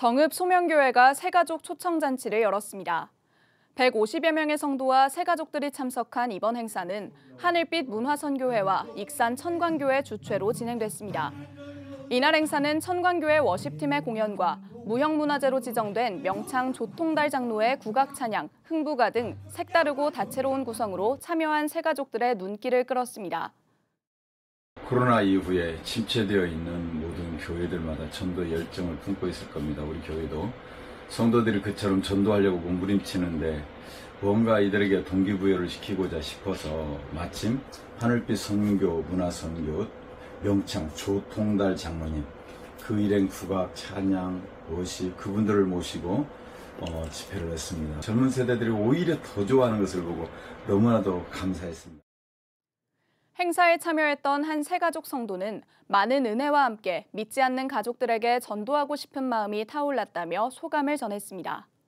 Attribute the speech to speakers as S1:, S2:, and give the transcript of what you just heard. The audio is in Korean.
S1: 정읍 소명교회가 새가족 초청잔치를 열었습니다. 150여 명의 성도와 새가족들이 참석한 이번 행사는 하늘빛 문화선교회와 익산 천광교회 주최로 진행됐습니다. 이날 행사는 천광교회 워십팀의 공연과 무형문화재로 지정된 명창 조통달 장로의 국악찬양, 흥부가 등 색다르고 다채로운 구성으로 참여한 새가족들의 눈길을 끌었습니다.
S2: 코로나 이후에 침체되어 있는 모든 교회들마다 전도 열정을 품고 있을 겁니다. 우리 교회도 성도들이 그처럼 전도하려고 몸부림치는데 뭔가 이들에게 동기부여를 시키고자 싶어서 마침 하늘빛 선교, 문화선교, 명창 조통달 장로님, 그 일행 국악, 찬양, 워십 그분들을 모시고 집회를 했습니다. 젊은 세대들이 오히려 더 좋아하는 것을 보고 너무나도 감사했습니다.
S1: 행사에 참여했던 한 새가족 성도는 많은 은혜와 함께 믿지 않는 가족들에게 전도하고 싶은 마음이 타올랐다며 소감을 전했습니다.